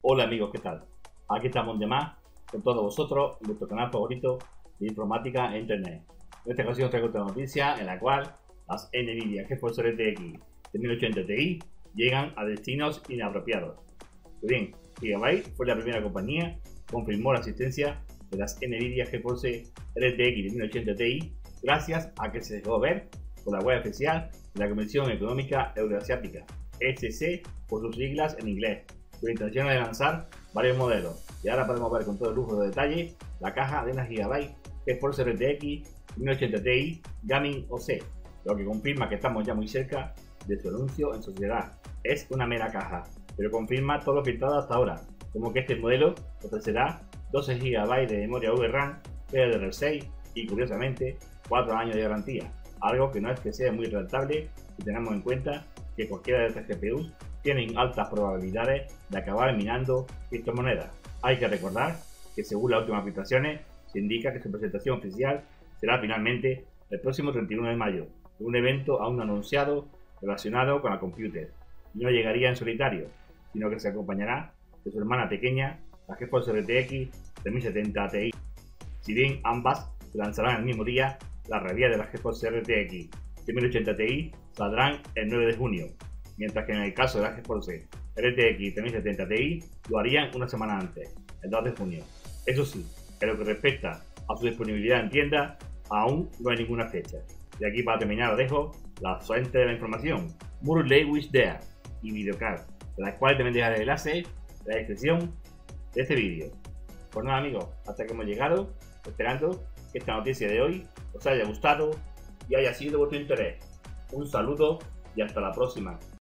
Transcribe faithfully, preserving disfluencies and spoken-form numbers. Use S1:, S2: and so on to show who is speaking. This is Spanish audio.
S1: Hola amigos, ¿qué tal? Aquí estamos de más con todos vosotros en vuestro canal favorito de informática e internet. En esta ocasión traigo otra noticia en la cual las Nvidia GeForce R T X de mil ochenta Ti llegan a destinos inapropiados. Pues bien, Gigabyte fue la primera compañía que confirmó la existencia de las Nvidia GeForce R T X de mil ochenta Ti gracias a que se dejó ver por la web oficial de la Comisión Económica Euroasiática, E C C por sus siglas en inglés, con intención de lanzar varios modelos. Y ahora podemos ver con todo el lujo de detalle la caja de una Gigabyte GeForce R T X mil ochenta Ti Gaming O C, lo que confirma que estamos ya muy cerca de su anuncio en sociedad. Es una mera caja, pero confirma todo lo filtrado hasta ahora, como que este modelo ofrecerá doce gigabytes de memoria V RAM D D R seis y, curiosamente, cuatro años de garantía, algo que no es que sea muy rentable si tenemos en cuenta que cualquiera de estas G P Us tienen altas probabilidades de acabar minando criptomonedas. Hay que recordar que, según las últimas filtraciones, se indica que su presentación oficial será finalmente el próximo treinta y uno de mayo, en un evento aún no anunciado relacionado con la computer. Y no llegaría en solitario, sino que se acompañará de su hermana pequeña, la GeForce R T X de mil setenta Ti. Si bien ambas se lanzarán el mismo día, las reviews de la GeForce R T X de mil ochenta Ti saldrán el nueve de junio, mientras que en el caso de la GeForce R T X de mil setenta Ti lo harían una semana antes, el dos de junio. Eso sí, en lo que respecta a su disponibilidad en tienda, aún no hay ninguna fecha. Y aquí, para terminar, os dejo la fuente de la información: Mur Lewis Dea y Videocard, de las cuales también dejaré el enlace en la descripción de este vídeo. Pues nada amigos, hasta que hemos llegado, esperando que esta noticia de hoy os haya gustado y haya sido de vuestro interés. Un saludo y hasta la próxima.